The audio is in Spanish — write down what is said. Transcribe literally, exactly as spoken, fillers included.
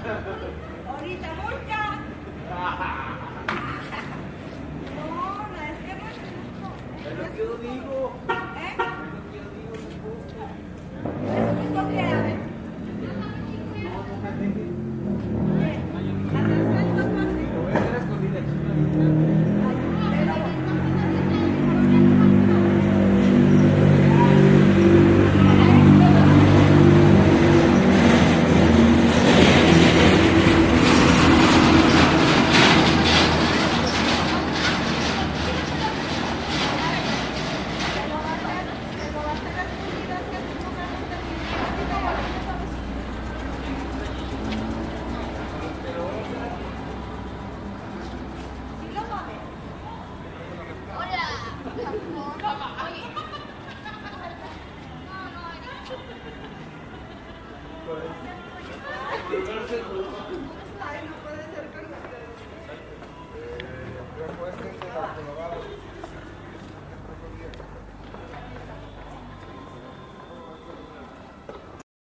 Ahorita multa. No, no, es que no es justo. Es lo que yo digo. ¿Eh? Es lo que yo digo, no es justo. ¿Es justo que a ver? No, no me dejes. ¿Haces esto fácil? Lo voy a hacer a escondidas. Ay, pero... Ay, no puede ser con